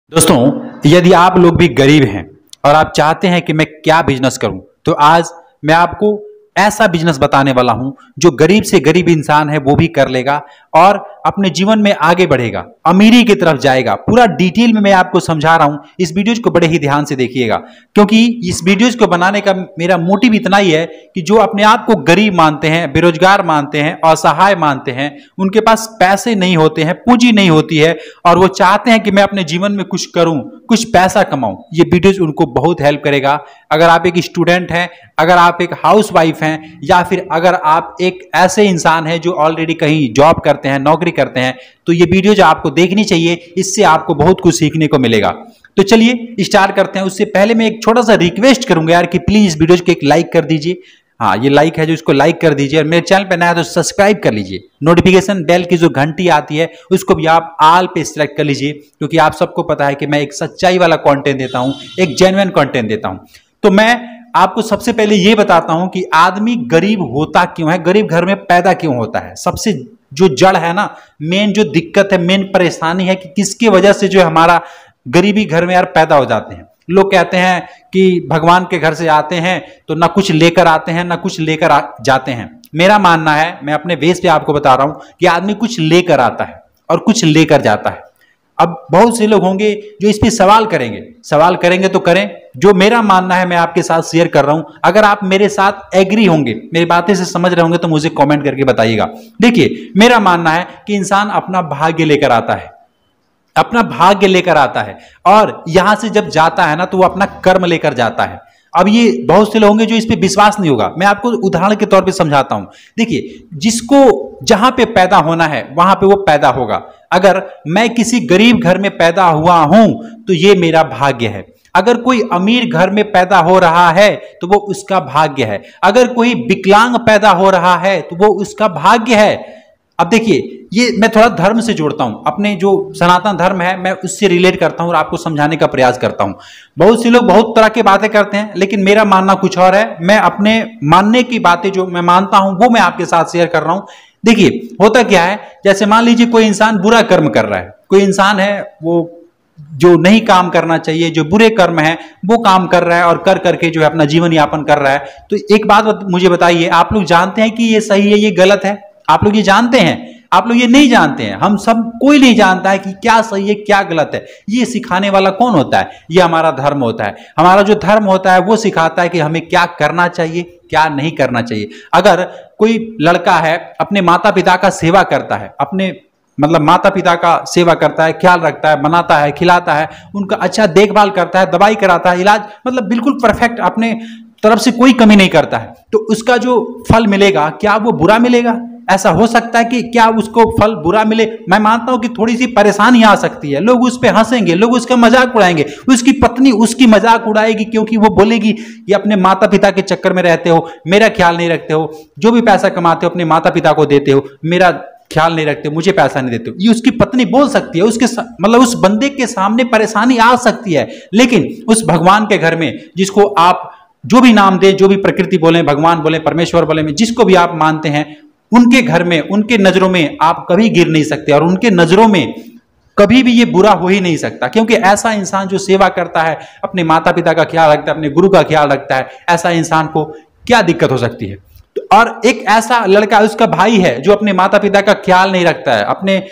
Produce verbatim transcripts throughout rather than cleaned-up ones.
दोस्तों, यदि आप लोग भी गरीब हैं और आप चाहते हैं कि मैं क्या बिजनेस करूं, तो आज मैं आपको ऐसा बिजनेस बताने वाला हूं जो गरीब से गरीब इंसान है वो भी कर लेगा और अपने जीवन में आगे बढ़ेगा, अमीरी की तरफ जाएगा। पूरा डिटेल में मैं आपको समझा रहा हूं। इस वीडियोज को बड़े ही ध्यान से देखिएगा, क्योंकि इस वीडियोज को बनाने का मेरा मोटिव इतना ही है कि जो अपने आप को गरीब मानते हैं, बेरोजगार मानते हैं, असहाय मानते हैं, उनके पास पैसे नहीं होते हैं, पूंजी नहीं होती है और वो चाहते हैं कि मैं अपने जीवन में कुछ करूं, कुछ पैसा कमाऊं, ये वीडियोज उनको बहुत हेल्प करेगा। अगर आप एक स्टूडेंट हैं, अगर आप एक हाउस वाइफ हैं, या फिर अगर आप एक ऐसे इंसान हैं जो ऑलरेडी कहीं जॉब करते हैं, नौकरी करते हैं, तो ये वीडियो जो आपको देखनी चाहिए, इससे आपको बहुत कुछ सीखने को मिलेगा। तो चलिए स्टार्ट करते हैं। उससे पहले मैं एक छोटा सा रिक्वेस्ट करूंगा यार कि प्लीज इस वीडियो को एक लाइक कर दीजिए। हाँ, ये लाइक है जो इसको लाइक कर दीजिए और मेरे चैनल पे नया है तो सब्सक्राइब कर लीजिए। नोटिफिकेशन बेल की जो घंटी आती है उसको भी आप आल पे सिलेक्ट कर लीजिए, क्योंकि आप सबको पता है कि मैं एक सच्चाई वाला कंटेंट देता हूं, एक जेन्युइन कंटेंट देता हूं। तो मैं आपको सबसे पहले ये बताता हूं कि आदमी गरीब होता क्यों है, गरीब घर में पैदा क्यों होता है। सबसे जो जड़ है ना, मेन जो दिक्कत है, मेन परेशानी है कि किसकी वजह से जो हमारा गरीबी घर में यार पैदा हो जाते हैं। लोग कहते हैं कि भगवान के घर से आते हैं तो ना कुछ लेकर आते हैं ना कुछ लेकर जाते हैं। मेरा मानना है, मैं अपने बेस पे आपको बता रहा हूं कि आदमी कुछ लेकर आता है और कुछ लेकर जाता है। अब बहुत से लोग होंगे जो इस पे सवाल करेंगे, सवाल करेंगे तो करें। जो मेरा मानना है मैं आपके साथ शेयर कर रहा हूं। अगर आप मेरे साथ एग्री होंगे, मेरी बातें से समझ रहे होंगे, तो मुझे कमेंट करके बताइएगा। देखिए, मेरा मानना है कि इंसान अपना भाग्य लेकर आता है, अपना भाग्य लेकर आता है और यहां से जब जाता है ना तो वो अपना कर्म लेकर जाता है। अब ये बहुत से लोग होंगे जो इस पे विश्वास नहीं होगा। मैं आपको उदाहरण के तौर पे समझाता हूं। देखिए, जिसको जहां पे पैदा होना है वहां पे वो पैदा होगा। अगर मैं किसी गरीब घर में पैदा हुआ हूं तो ये मेरा भाग्य है। अगर कोई अमीर घर में पैदा हो रहा है तो वो उसका भाग्य है। अगर कोई विकलांग पैदा हो रहा है तो वो उसका भाग्य है। अब देखिए, ये मैं थोड़ा धर्म से जोड़ता हूं, अपने जो सनातन धर्म है मैं उससे रिलेट करता हूं और आपको समझाने का प्रयास करता हूं। बहुत से लोग बहुत तरह की बातें करते हैं, लेकिन मेरा मानना कुछ और है। मैं अपने मानने की बातें जो मैं मानता हूं वो मैं आपके साथ शेयर कर रहा हूं। देखिए, होता क्या है, जैसे मान लीजिए कोई इंसान बुरा कर्म कर रहा है, कोई इंसान है वो जो नहीं काम करना चाहिए, जो बुरे कर्म है वो काम कर रहा है और कर करके जो है अपना जीवन यापन कर रहा है। तो एक बात मुझे बताइए, आप लोग जानते हैं कि ये सही है, ये गलत है? आप लोग ये जानते हैं? आप लोग ये नहीं जानते हैं। हम सब, कोई नहीं जानता है कि क्या सही है क्या गलत है। ये सिखाने वाला कौन होता है? ये हमारा धर्म होता है। हमारा जो धर्म होता है वो सिखाता है कि हमें क्या करना चाहिए, क्या नहीं करना चाहिए। अगर कोई लड़का है, अपने माता पिता का सेवा करता है, अपने मतलब माता पिता का सेवा करता है, ख्याल रखता है, बनाता है, खिलाता है, उनका अच्छा देखभाल करता है, दवाई कराता है, इलाज, मतलब बिल्कुल परफेक्ट, अपने तरफ से कोई कमी नहीं करता है, तो उसका जो फल मिलेगा क्या वो बुरा मिलेगा? ऐसा हो सकता है कि क्या उसको फल बुरा मिले? मैं मानता हूं कि थोड़ी सी परेशानी आ सकती है, लोग उस पर हंसेंगे, लोग उसका मजाक उड़ाएंगे, उसकी पत्नी उसकी मजाक उड़ाएगी, क्योंकि वो बोलेगी कि अपने माता पिता के चक्कर में रहते हो, मेरा ख्याल नहीं रखते हो, जो भी पैसा कमाते हो अपने माता पिता को देते हो, मेरा ख्याल नहीं रखते, मुझे पैसा नहीं देते हो। ये उसकी पत्नी बोल सकती है, उसके मतलब उस बंदे के सामने परेशानी आ सकती है। लेकिन उस भगवान के घर में, जिसको आप जो भी नाम दें, जो भी प्रकृति बोले, भगवान बोले, परमेश्वर बोले, में जिसको भी आप मानते हैं, उनके घर में, उनके नजरों में आप कभी गिर नहीं सकते और उनके नजरों में कभी भी ये बुरा हो ही नहीं सकता। क्योंकि ऐसा इंसान जो सेवा करता है, अपने माता पिता का ख्याल रखता है, अपने गुरु का ख्याल रखता है, ऐसा इंसान को क्या दिक्कत हो सकती है? तो और एक ऐसा लड़का, उसका भाई है जो अपने माता पिता का ख्याल नहीं रखता है, अपने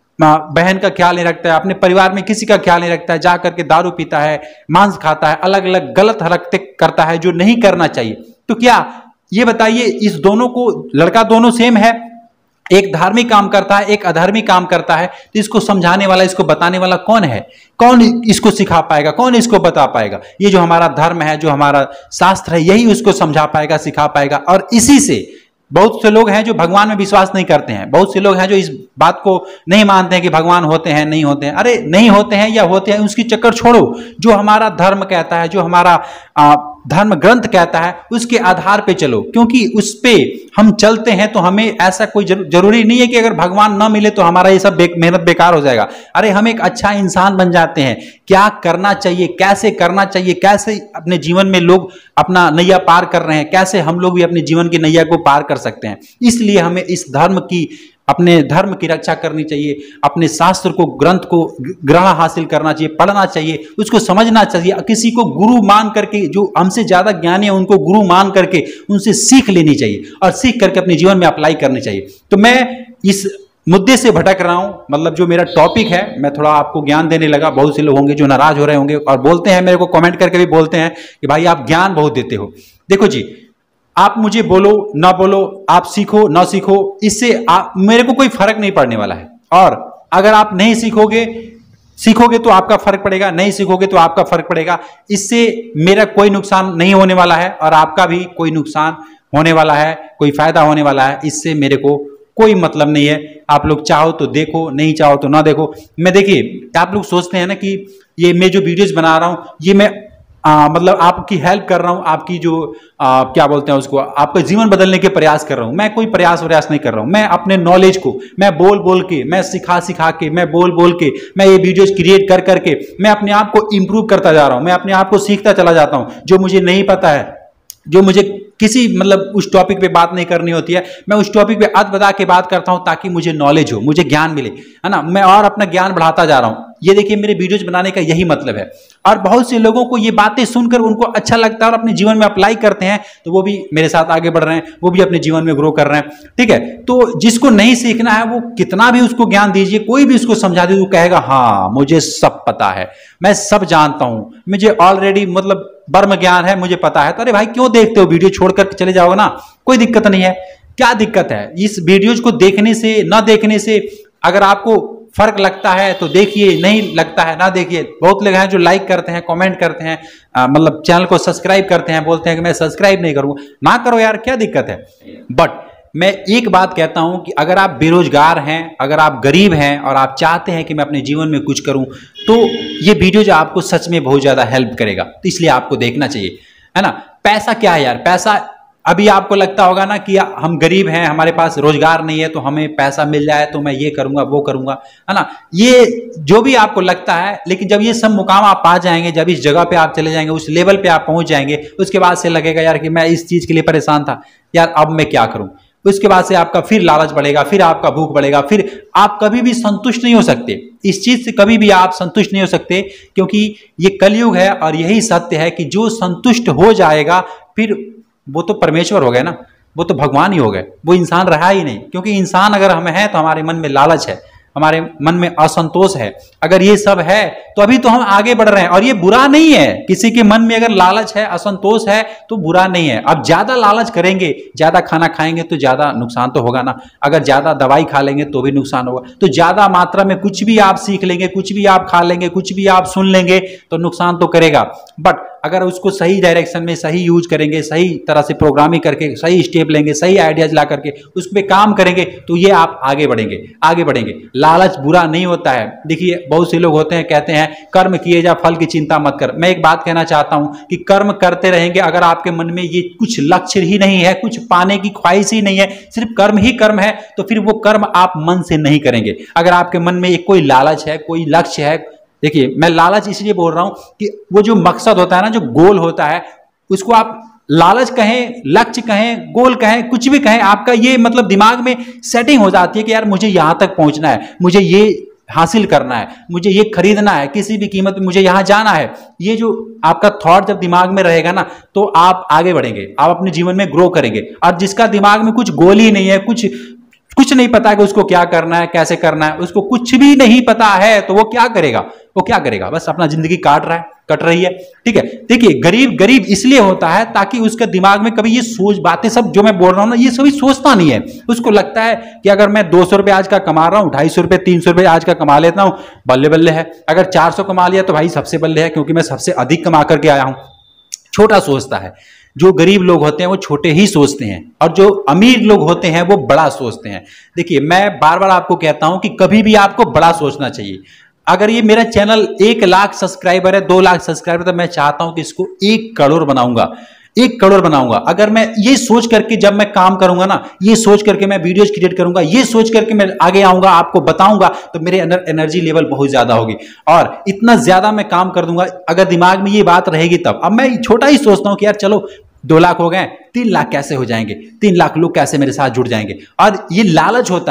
बहन का ख्याल नहीं रखता है, अपने परिवार में किसी का ख्याल नहीं रखता है, जा करके दारू पीता है, मांस खाता है, अलग अलग गलत हरकतें करता है जो नहीं करना चाहिए। तो क्या ये बताइए, इस दोनों को, लड़का दोनों सेम है, एक धार्मिक काम करता है, एक अधार्मिक काम करता है, तो इसको समझाने वाला, इसको बताने वाला कौन है? कौन इसको सिखा पाएगा? कौन इसको बता पाएगा? ये जो हमारा धर्म है, जो हमारा शास्त्र है, यही उसको समझा पाएगा, सिखा पाएगा। और इसी से बहुत से लोग हैं जो भगवान में विश्वास नहीं करते हैं, बहुत से लोग हैं जो इस बात को नहीं मानते हैं कि भगवान होते हैं, नहीं होते हैं। अरे नहीं होते हैं या होते हैं, उसकी चक्कर छोड़ो। जो हमारा धर्म कहता है, जो हमारा आ, धर्म ग्रंथ कहता है, उसके आधार पे चलो, क्योंकि उस पे हम चलते हैं तो हमें ऐसा कोई जरूरी नहीं है कि अगर भगवान ना मिले तो हमारा ये सब बे, मेहनत बेकार हो जाएगा। अरे हम एक अच्छा इंसान बन जाते हैं। क्या करना चाहिए, कैसे करना चाहिए, कैसे अपने जीवन में लोग अपना नैया पार कर रहे हैं, कैसे हम लोग भी अपने जीवन की नैया को पार कर सकते हैं। इसलिए हमें इस धर्म की अपने धर्म की रक्षा करनी चाहिए, अपने शास्त्र को, ग्रंथ को ग्रहण हासिल करना चाहिए, पढ़ना चाहिए, उसको समझना चाहिए, किसी को गुरु मान करके, जो हमसे ज्यादा ज्ञानी है उनको गुरु मान करके उनसे सीख लेनी चाहिए और सीख करके अपने जीवन में अप्लाई करनी चाहिए। तो मैं इस मुद्दे से भटक रहा हूं, मतलब जो मेरा टॉपिक है मैं थोड़ा आपको ज्ञान देने लगा। बहुत से लोग होंगे जो नाराज हो रहे होंगे और बोलते हैं, मेरे को कमेंट करके भी बोलते हैं कि भाई आप ज्ञान बहुत देते हो। देखो जी, आप मुझे बोलो ना बोलो, आप सीखो ना सीखो, इससे आप, मेरे को कोई फर्क नहीं पड़ने वाला है। और अगर आप नहीं सीखोगे सीखोगे तो आपका फर्क पड़ेगा, नहीं सीखोगे तो आपका फर्क पड़ेगा। इससे मेरा कोई नुकसान नहीं होने वाला है और आपका भी कोई नुकसान होने वाला है, कोई फायदा होने वाला है, इससे मेरे को कोई मतलब नहीं है। आप लोग चाहो तो देखो, नहीं चाहो तो ना देखो। मैं देखिए, आप लोग सोचते हैं ना कि ये मैं जो वीडियोज बना रहा हूं ये मैं आ, मतलब आपकी हेल्प कर रहा हूं, आपकी जो आ, क्या बोलते हैं उसको, आपका जीवन बदलने के प्रयास कर रहा हूं। मैं कोई प्रयास प्रयास नहीं कर रहा हूं। मैं अपने नॉलेज को मैं बोल बोल के, मैं सिखा सिखा के, मैं बोल बोल के, मैं ये वीडियोज क्रिएट कर करके मैं अपने आप को इंप्रूव करता जा रहा हूं। मैं अपने आप को सीखता चला जाता हूं। जो मुझे नहीं पता है, जो मुझे किसी मतलब उस टॉपिक पे बात नहीं करनी होती है, मैं उस टॉपिक पे अद बता के बात करता हूं ताकि मुझे नॉलेज हो, मुझे ज्ञान मिले, है ना। मैं और अपना ज्ञान बढ़ाता जा रहा हूं। ये देखिए, मेरे वीडियोज बनाने का यही मतलब है। और बहुत से लोगों को ये बातें सुनकर उनको अच्छा लगता है और अपने जीवन में अप्लाई करते हैं, तो वो भी मेरे साथ आगे बढ़ रहे हैं, वो भी अपने जीवन में ग्रो कर रहे हैं। ठीक है, तो जिसको नहीं सीखना है वो कितना भी उसको ज्ञान दीजिए, कोई भी उसको समझा दीजिए, वो कहेगा हाँ मुझे सब पता है, मैं सब जानता हूं, मुझे ऑलरेडी मतलब ब्रह्म ज्ञान है, मुझे पता है। तो अरे भाई क्यों देखते हो, वीडियो छोड़कर चले जाओगे ना, कोई दिक्कत नहीं है। क्या दिक्कत है इस वीडियोज को देखने से, ना देखने से? अगर आपको फर्क लगता है तो देखिए, नहीं लगता है ना देखिए। बहुत लोग हैं जो लाइक करते हैं, कमेंट करते हैं, आ, मतलब चैनल को सब्सक्राइब करते हैं, बोलते हैं कि मैं सब्सक्राइब नहीं करूंगा। ना करो यार, क्या दिक्कत है। बट मैं एक बात कहता हूं कि अगर आप बेरोजगार हैं, अगर आप गरीब हैं और आप चाहते हैं कि मैं अपने जीवन में कुछ करूं, तो ये वीडियो जो आपको सच में बहुत ज्यादा हेल्प करेगा, तो इसलिए आपको देखना चाहिए, है ना। पैसा क्या है यार, पैसा अभी आपको लगता होगा ना कि हम गरीब हैं, हमारे पास रोजगार नहीं है, तो हमें पैसा मिल जाए तो मैं ये करूंगा वो करूंगा, है ना। ये जो भी आपको लगता है, लेकिन जब ये सब मुकाम आप पा जाएंगे, जब इस जगह पे आप चले जाएंगे, उस लेवल पे आप पहुंच जाएंगे, उसके बाद से लगेगा यार कि मैं इस चीज के लिए परेशान था यार, अब मैं क्या करूं। उसके बाद से आपका फिर लालच बढ़ेगा, फिर आपका भूख बढ़ेगा, फिर आप कभी भी संतुष्ट नहीं हो सकते। इस चीज से कभी भी आप संतुष्ट नहीं हो सकते, क्योंकि ये कलयुग है और यही सत्य है कि जो संतुष्ट हो जाएगा फिर वो तो परमेश्वर हो गए ना, वो तो भगवान ही हो गए, वो इंसान रहा ही नहीं। क्योंकि इंसान अगर हम हैं तो हमारे मन में लालच है, हमारे मन में असंतोष है। अगर ये सब है तो अभी तो हम आगे बढ़ रहे हैं, और ये बुरा नहीं है। किसी के मन में अगर लालच है, असंतोष है, तो बुरा नहीं है। अब ज्यादा लालच करेंगे, ज्यादा खाना खाएंगे तो ज्यादा नुकसान तो होगा ना। अगर ज्यादा दवाई खा लेंगे तो भी नुकसान होगा। तो ज्यादा मात्रा में कुछ भी आप सीख लेंगे, कुछ भी आप खा लेंगे, कुछ भी आप सुन लेंगे तो नुकसान तो करेगा। बट अगर उसको सही डायरेक्शन में सही यूज करेंगे, सही तरह से प्रोग्रामिंग करके सही स्टेप लेंगे, सही आइडियाज ला करके उस पर काम करेंगे, तो ये आप आगे बढ़ेंगे, आगे बढ़ेंगे। लालच बुरा नहीं होता है। देखिए, बहुत से लोग होते हैं कहते हैं कर्म किए जा, फल की चिंता मत कर। मैं एक बात कहना चाहता हूं कि कर्म करते रहेंगे, अगर आपके मन में ये कुछ लक्ष्य ही नहीं है, कुछ पाने की ख्वाहिश ही नहीं है, सिर्फ कर्म ही कर्म है, तो फिर वो कर्म आप मन से नहीं करेंगे। अगर आपके मन में एक कोई लालच है, कोई लक्ष्य है, देखिए मैं लालच इसलिए बोल रहा हूं कि वो जो मकसद होता है ना, जो गोल होता है, उसको आप लालच कहें, लक्ष्य कहें, गोल कहें, कुछ भी कहें, आपका ये मतलब दिमाग में सेटिंग हो जाती है कि यार मुझे यहां तक पहुंचना है, मुझे ये हासिल करना है, मुझे ये खरीदना है, किसी भी कीमत पे मुझे यहां जाना है। ये जो आपका थॉट जब दिमाग में रहेगा ना, तो आप आगे बढ़ेंगे, आप अपने जीवन में ग्रो करेंगे। और जिसका दिमाग में कुछ गोल ही नहीं है, कुछ कुछ नहीं पता है कि उसको क्या करना है, कैसे करना है, उसको कुछ भी नहीं पता है, तो वो क्या करेगा? वो क्या करेगा? बस अपना जिंदगी काट रहा है, कट रही है। ठीक है, देखिए गरीब गरीब इसलिए होता है ताकि उसके दिमाग में कभी ये सोच बातें सब जो मैं बोल रहा हूं ना, ये सभी सोचता नहीं है। उसको लगता है कि अगर मैं दो सौ रुपए आज का कमा रहा हूं, ढाई सौ रुपए तीन सौ रुपए आज का कमा लेता हूं, बल्ले बल्ले है। अगर चार सौ कमा लिया तो भाई सबसे बल्ले है, क्योंकि मैं सबसे अधिक कमा करके आया हूं। छोटा सोचता है। जो गरीब लोग होते हैं वो छोटे ही सोचते हैं, और जो अमीर लोग होते हैं वो बड़ा सोचते हैं। देखिए, मैं बार बार आपको कहता हूं कि कभी भी आपको बड़ा सोचना चाहिए। अगर ये मेरा चैनल एक लाख सब्सक्राइबर है, दो लाख सब्सक्राइबर, तो मैं चाहता हूं कि इसको एक करोड़ बनाऊंगा, एक करोड़ बनाऊंगा। अगर मैं ये सोच करके जब मैं काम करूंगा ना, ये सोच करके मैं वीडियोज क्रिएट करूंगा, ये सोच करके मैं आगे आऊंगा, आपको बताऊंगा, तो मेरे अंदर एनर्जी लेवल बहुत ज्यादा होगी और इतना ज्यादा मैं काम कर दूंगा। अगर दिमाग में ये बात रहेगी तब। अब मैं छोटा ही सोचता हूं कि यार चलो दो लाख हो गए, तीन लाख कैसे हो जाएंगे, तीन लाख लोग कैसे मेरे साथ जुड़ जाएंगे। और ये लालच होता है,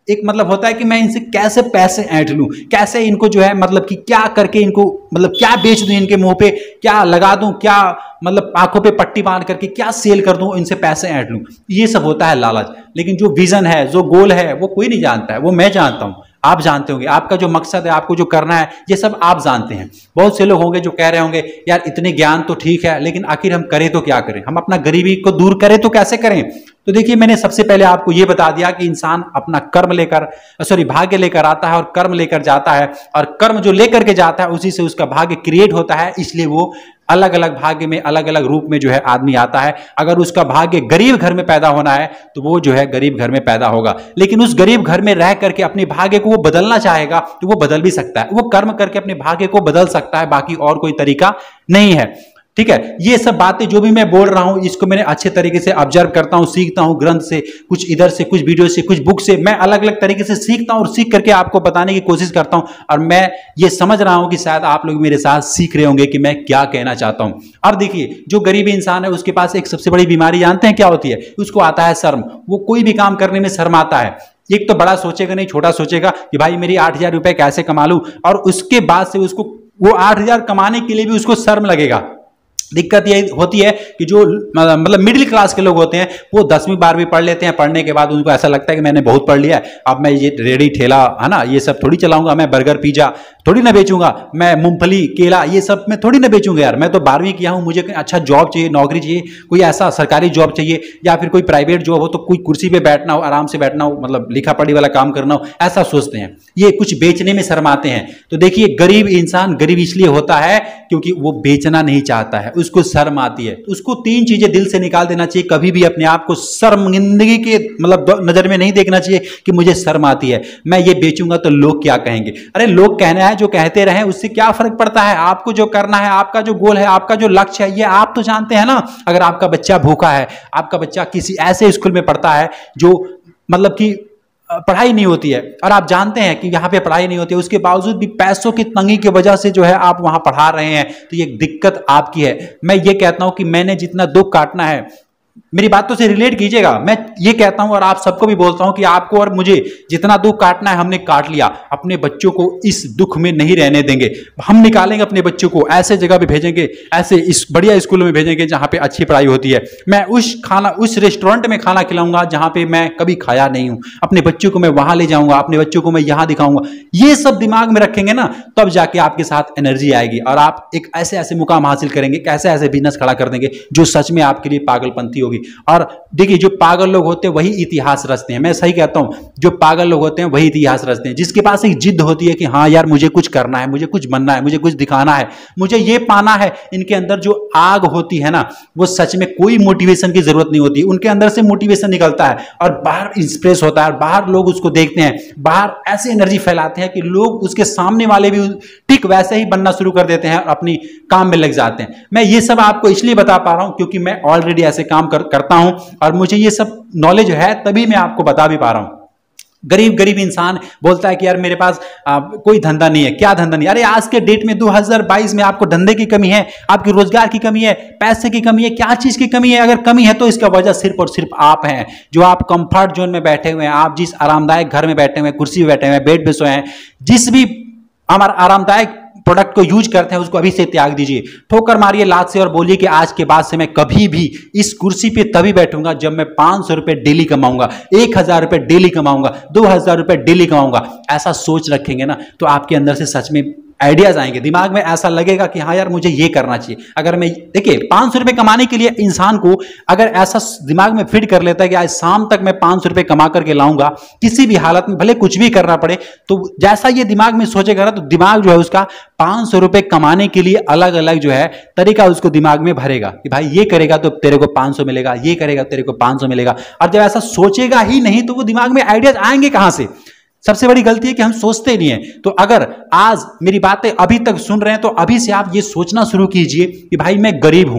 एक मतलब होता है कि मैं इनसे कैसे पैसे ऐंठ लूं, कैसे इनको जो है मतलब कि क्या करके इनको मतलब क्या बेच दूं, इनके मुंह पे क्या लगा दूं, क्या मतलब आंखों पे पट्टी बांध करके क्या सेल कर दूं, इनसे पैसे ऐंठ लूं। ये सब होता है लालच। लेकिन जो विजन है, जो गोल है, वो कोई नहीं जानता है, वो मैं जानता हूं, आप जानते होंगे। आपका जो मकसद है, आपको जो करना है, ये सब आप जानते हैं। बहुत से लोग होंगे जो कह रहे होंगे यार इतने ज्ञान तो ठीक है, लेकिन आखिर हम करें तो क्या करें, हम अपना गरीबी को दूर करें तो कैसे करें। तो देखिए, मैंने सबसे पहले आपको यह बता दिया कि इंसान अपना कर्म लेकर सॉरी भाग्य लेकर आता है और कर्म लेकर जाता है, और कर्म जो लेकर के जाता है उसी से उसका भाग्य क्रिएट होता है। इसलिए वो अलग अलग भाग्य में, अलग अलग रूप में जो है आदमी आता है। अगर उसका भाग्य गरीब घर में पैदा होना है तो वो जो है गरीब घर में पैदा होगा, लेकिन उस गरीब घर में रह करके अपने भाग्य को वो बदलना चाहेगा तो वो बदल भी सकता है। वो कर्म करके अपने भाग्य को बदल सकता है, बाकी और कोई तरीका नहीं है। ठीक है, ये सब बातें जो भी मैं बोल रहा हूं, इसको मैंने अच्छे तरीके से ऑब्जर्व करता हूं, सीखता हूं ग्रंथ से, कुछ इधर से, कुछ वीडियो से, कुछ बुक से। मैं अलग अलग तरीके से सीखता हूं और सीख करके आपको बताने की कोशिश करता हूं, और मैं ये समझ रहा हूं कि शायद आप लोग मेरे साथ सीख रहे होंगे कि मैं क्या कहना चाहता हूं। अब देखिए, जो गरीब इंसान है उसके पास एक सबसे बड़ी बीमारी जानते हैं क्या होती है? उसको आता है शर्म। वो कोई भी काम करने में शर्म आता है। एक तो बड़ा सोचेगा नहीं, छोटा सोचेगा कि भाई मेरी आठ हजार रुपए कैसे कमा लूं, और उसके बाद से उसको वो आठ हजार कमाने के लिए भी उसको शर्म लगेगा। दिक्कत ये होती है कि जो मतलब मिडिल क्लास के लोग होते हैं वो दसवीं बारहवीं पढ़ लेते हैं, पढ़ने के बाद उनको ऐसा लगता है कि मैंने बहुत पढ़ लिया है, अब मैं ये रेडी ठेला है ना ये सब थोड़ी चलाऊंगा, मैं बर्गर पिज्जा थोड़ी ना बेचूंगा, मैं मूंगफली केला ये सब मैं थोड़ी ना बेचूंगा यार, मैं तो बारहवीं किया हूं, मुझे अच्छा जॉब चाहिए, नौकरी चाहिए, कोई ऐसा सरकारी जॉब चाहिए, या फिर कोई प्राइवेट जॉब हो तो कोई कुर्सी पे बैठना हो, आराम से बैठना हो, मतलब लिखा पढ़ी वाला काम करना हो, ऐसा सोचते हैं। ये कुछ बेचने में शर्माते हैं। तो देखिए, गरीब इंसान गरीब इसलिए होता है क्योंकि वो बेचना नहीं चाहता है, उसको शर्म आती है। उसको तीन चीजें दिल से निकाल देना चाहिए। कभी भी अपने आप को शर्मिंदगी के मतलब नजर में नहीं देखना चाहिए कि मुझे शर्म आती है, मैं ये बेचूंगा तो लोग क्या कहेंगे। अरे लोग कहना है जो कहते रहे, उससे क्या फर्क पड़ता है। आपको जो करना है, आपका जो गोल है, आपका जो लक्ष्य है, ये आप तो जानते हैं ना। अगर आपका बच्चा भूखा है, आपका बच्चा किसी ऐसे स्कूल में पढ़ता है जो मतलब कि पढ़ाई नहीं होती है, और आप जानते हैं कि यहाँ पे पढ़ाई नहीं होती है, उसके बावजूद भी पैसों की तंगी की वजह से जो है आप वहां पढ़ा रहे हैं, तो ये दिक्कत आपकी है। मैं ये कहता हूं कि मैंने जितना दुख काटना है, मेरी बातों से रिलेट कीजिएगा, मैं ये कहता हूं और आप सबको भी बोलता हूं कि आपको और मुझे जितना दुख काटना है हमने काट लिया। अपने बच्चों को इस दुख में नहीं रहने देंगे। हम निकालेंगे अपने बच्चों को, ऐसे जगह पे भेजेंगे, ऐसे इस बढ़िया स्कूलों में भेजेंगे जहां पे अच्छी पढ़ाई होती है। मैं उस खाना उस रेस्टोरेंट में खाना खिलाऊंगा जहां पे मैं कभी खाया नहीं हूं। अपने बच्चों को मैं वहां ले जाऊंगा, अपने बच्चों को मैं यहां दिखाऊंगा। ये सब दिमाग में रखेंगे ना, तब जाके आपके साथ एनर्जी आएगी और आप एक ऐसे ऐसे मुकाम हासिल करेंगे, कैसे ऐसे बिजनेस खड़ा कर देंगे जो सच में आपके लिए पागलपंती होगी। और देखिए, जो पागल लोग होते हैं वही इतिहास रचते हैं। मैं सही कहता हूं, जो पागल लोग होते हैं वही इतिहास रचते हैं। जिसके पास एक जिद होती है कि हाँ यार मुझे कुछ करना है, मुझे कुछ बनना है, मुझे कुछ दिखाना है, मुझे ये पाना है, इनके अंदर जो आग होती है ना, वो सच में कोई मोटिवेशन की जरूरत नहीं होती। उनके अंदर से मोटिवेशन निकलता है और बाहर इंस्प्रेस होता है, और बाहर लोग उसको देखते हैं, बाहर ऐसे एनर्जी फैलाते हैं कि लोग उसके सामने वाले भी ठीक वैसे ही बनना शुरू कर देते हैं और अपनी काम में लग जाते हैं। मैं ये सब आपको इसलिए बता पा रहा हूं क्योंकि मैं ऑलरेडी ऐसे काम कर, करता हूं और मुझे ये सब नॉलेज है, तभी मैं आपको बता भी पा रहा हूं। गरीब गरीब इंसान बोलता है कि यार मेरे पास आ, कोई धंधा नहीं है। क्या धंधा नहीं? अरे आज के डेट में दो हज़ार बाईस में आपको धंधे की कमी है, आपकी रोजगार की कमी है, पैसे की कमी है, क्या चीज की कमी है? अगर कमी है तो इसका वजह सिर्फ और सिर्फ आप हैं, जो आप कंफर्ट जोन में बैठे हुए हैं, आप जिस आरामदायक घर में बैठे हुए हैं, कुर्सी पे बैठे हुए हैं, बेड पे सोए हैं, जिस भी हमारा आरामदायक प्रोडक्ट को यूज करते हैं उसको अभी से त्याग दीजिए। ठोकर मारिए लात से और बोलिए कि आज के बाद से मैं कभी भी इस कुर्सी पे तभी बैठूंगा जब मैं पांच सौ रुपए डेली कमाऊंगा, एक हजार रुपए डेली कमाऊंगा, दो हजार रुपए डेली कमाऊंगा। ऐसा सोच रखेंगे ना तो आपके अंदर से सच में आइडियाज आएंगे, दिमाग में ऐसा लगेगा कि हाँ यार मुझे ये करना चाहिए। अगर मैं देखिए पांच सौ रुपए कमाने के लिए इंसान को अगर ऐसा दिमाग में फिट कर लेता है कि आज शाम तक मैं पांच सौ रुपए कमा करके लाऊंगा, किसी भी हालत में भले कुछ भी करना पड़े, तो जैसा ये दिमाग में सोचेगा ना तो दिमाग जो है उसका पांच सौ रुपए कमाने के लिए अलग अलग जो है तरीका उसको दिमाग में भरेगा कि भाई ये करेगा तो तेरे को पांच सौ मिलेगा, ये करेगा तेरे को पांच सौ मिलेगा। और जब ऐसा सोचेगा ही नहीं तो वो दिमाग में आइडियाज आएंगे कहां से? सबसे बड़ी गलती है कि हम सोचते नहीं है। तो अगर आज मेरी बातें अभी तक सुन रहे हैं तो अभी से आप ये सोचना शुरू कीजिए कि भाई मैं गरीब हूं,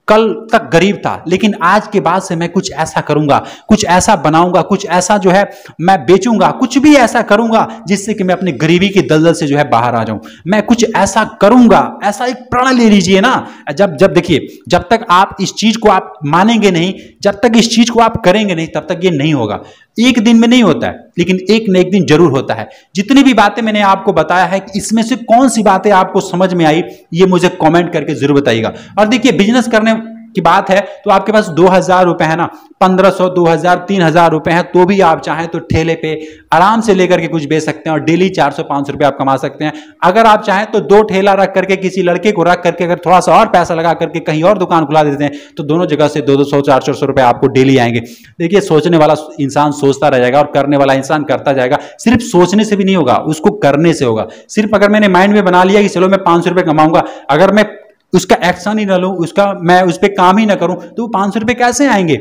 कल तक गरीब था, लेकिन आज के बाद से मैं कुछ ऐसा करूंगा, कुछ ऐसा बनाऊंगा, कुछ ऐसा जो है मैं बेचूंगा, कुछ भी ऐसा करूंगा जिससे कि मैं अपनी गरीबी की दलदल से जो है बाहर आ जाऊं। मैं कुछ ऐसा करूंगा, ऐसा एक प्रण ले लीजिए ना। जब जब देखिए, जब तक आप इस चीज को आप मानेंगे नहीं, जब तक इस चीज को आप करेंगे नहीं, तब तक ये नहीं होगा। एक दिन में नहीं होता है, लेकिन एक न एक दिन जरूर होता है। जितनी भी बातें मैंने आपको बताया है, इसमें से कौन सी बातें आपको समझ में आई, ये मुझे कमेंट करके जरूर बताइएगा। और देखिए, बिजनेस करने की बात है तो आपके पास दो हजार रुपए है ना, पंद्रह सौ, दो हजार, तीन हजार रुपए है, तो भी आप चाहें तो ठेले पे आराम से लेकर के कुछ बेच सकते हैं और डेली चार सौ पांच सौ रुपए आप कमा सकते हैं। अगर आप चाहें तो दो ठेला रख करके, किसी लड़के को रख करके, अगर थोड़ा सा और पैसा लगा करके कहीं और दुकान खुला देते हैं, तो दोनों जगह से दो दो सौ, चार चार सौ रुपए आपको डेली आएंगे। देखिए, सोचने वाला इंसान सोचता रह जाएगा और करने वाला इंसान करता जाएगा। सिर्फ सोचने से भी नहीं होगा, उसको करने से होगा। सिर्फ अगर मैंने माइंड में बना लिया कि चलो मैं पांच सौ रुपए कमाऊंगा, अगर मैं उसका एक्शन ही ना लूं, उसका मैं उस पर काम ही ना करूं, तो वो पांच सौ रुपए कैसे आएंगे?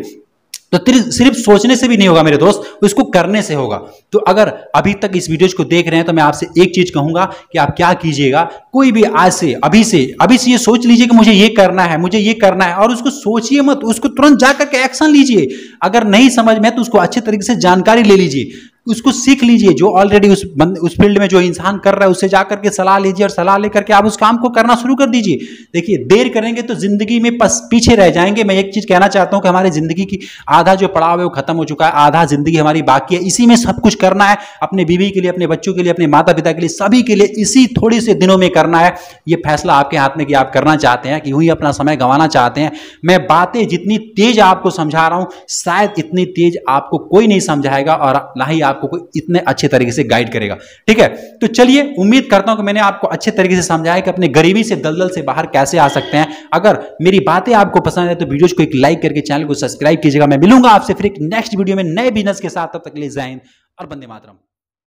तो सिर्फ सोचने से भी नहीं होगा मेरे दोस्त, उसको करने से होगा। तो अगर अभी तक इस वीडियो को देख रहे हैं तो मैं आपसे एक चीज कहूंगा कि आप क्या कीजिएगा, कोई भी आज से, अभी से अभी से ये सोच लीजिए कि मुझे ये करना है, मुझे ये करना है, और उसको सोचिए मत, उसको तुरंत जाकर के एक्शन लीजिए। अगर नहीं समझ में तो उसको अच्छे तरीके से जानकारी ले लीजिए, उसको सीख लीजिए। जो ऑलरेडी उस उस फील्ड में जो इंसान कर रहा है उससे जाकर के सलाह लीजिए, और सलाह लेकर के आप उस काम को करना शुरू कर दीजिए। देखिए, देर करेंगे तो जिंदगी में पस पीछे रह जाएंगे। मैं एक चीज कहना चाहता हूं कि हमारी जिंदगी की आधा जो पड़ाव है वो खत्म हो चुका है, आधा जिंदगी हमारी बाकी है। इसी में सब कुछ करना है, अपने बीवी के लिए, अपने बच्चों के लिए, अपने माता पिता के लिए, सभी के लिए इसी थोड़ी से दिनों में करना है। ये फैसला आपके हाथ में कि आप करना चाहते हैं कि यूं ही अपना समय गंवाना चाहते हैं। मैं बातें जितनी तेज आपको समझा रहा हूं, शायद इतनी तेज आपको कोई नहीं समझाएगा और ना ही आपको कोई इतने अच्छे तरीके से गाइड करेगा। ठीक है, तो चलिए, उम्मीद करता हूं कि मैंने आपको अच्छे तरीके से समझाया कि अपने गरीबी से, दलदल से बाहर कैसे आ सकते हैं। अगर मेरी बातें आपको पसंद है तो वीडियो को एक लाइक करके चैनल को सब्सक्राइब कीजिएगा। मैं मिलूंगा आपसे फिर एक नेक्स्ट वीडियो में नए बिजनेस के साथ। तब तक के लिए जय हिंद और वंदे मातरम।